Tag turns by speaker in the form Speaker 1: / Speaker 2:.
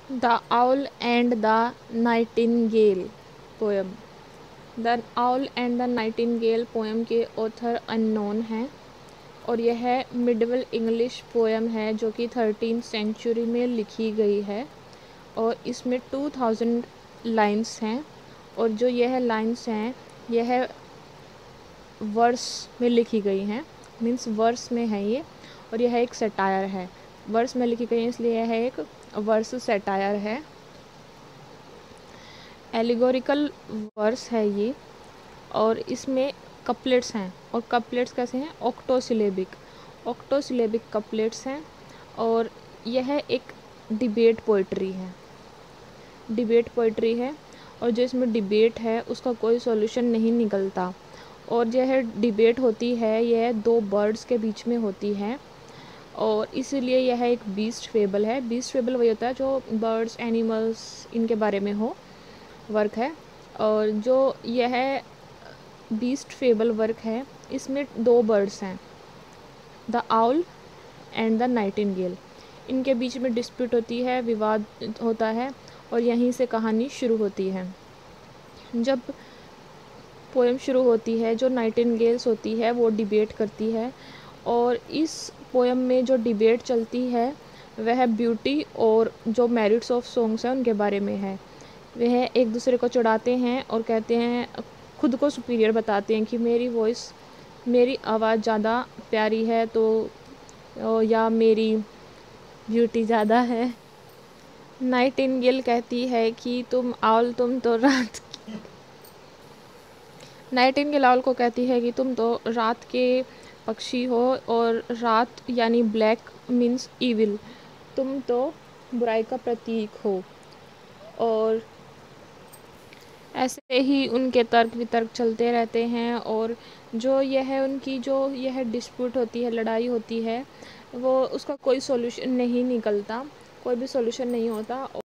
Speaker 1: The owl and the nightingale poem. The owl and the nightingale poem के author unknown हैं और यह medieval English poem है जो कि 13th सेंचुरी में लिखी गई है और इसमें 2000 लाइन्स हैं और जो यह लाइन्स हैं यह वर्स में लिखी गई हैं, मीन्स वर्स में है ये, और यह एक सटायर है। वर्स में लिखी गई है इसलिए यह एक वर्स सटायर है। एलिगोरिकल वर्स है ये और इसमें कपलेट्स हैं और कपलेट्स कैसे हैं, ऑक्टोसिलेबिक कपलेट्स हैं और यह एक डिबेट पोइट्री है और जो इसमें डिबेट है उसका कोई सॉल्यूशन नहीं निकलता और यह डिबेट होती है यह दो बर्ड्स के बीच में होती है और इसीलिए यह एक बीस्ट फेबल है। बीस्ट फेबल वही होता है जो बर्ड्स एनिमल्स इनके बारे में हो वर्क है और जो यह बीस्ट फेबल वर्क है इसमें दो बर्ड्स हैं, the owl and the nightingale. इनके बीच में डिस्प्यूट होती है, विवाद होता है और यहीं से कहानी शुरू होती है। जब पोएम शुरू होती है जो नाइटिंगेल्स होती है वो डिबेट करती है और इस पोएम में जो डिबेट चलती है वह ब्यूटी और जो मेरिट्स ऑफ सॉन्ग्स हैं उनके बारे में है। वह एक दूसरे को चिढ़ाते हैं और कहते हैं, खुद को सुपीरियर बताते हैं कि मेरी आवाज़ ज़्यादा प्यारी है तो या मेरी ब्यूटी ज़्यादा है। नाइटिंगेल कहती है कि नाइटिंगेल आउल को कहती है कि तुम तो रात के पक्षी हो और रात यानी ब्लैक मीन्स ईविल, तुम तो बुराई का प्रतीक हो। और ऐसे ही उनके तर्क वितर्क चलते रहते हैं और जो यह डिस्प्यूट होती है, लड़ाई होती है, वो उसका कोई सॉल्यूशन नहीं निकलता, कोई भी सॉल्यूशन नहीं होता।